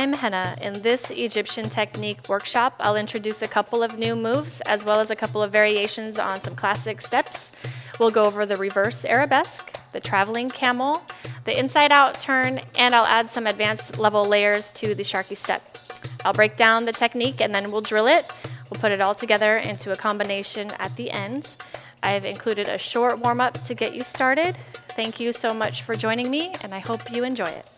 I'm Henna. In this Egyptian technique workshop, I'll introduce a couple of new moves as well as a couple of variations on some classic steps. We'll go over the reverse arabesque, the traveling camel, the inside-out turn, and I'll add some advanced level layers to the sharki step. I'll break down the technique and then we'll drill it. We'll put it all together into a combination at the end. I've included a short warm-up to get you started. Thank you so much for joining me, and I hope you enjoy it.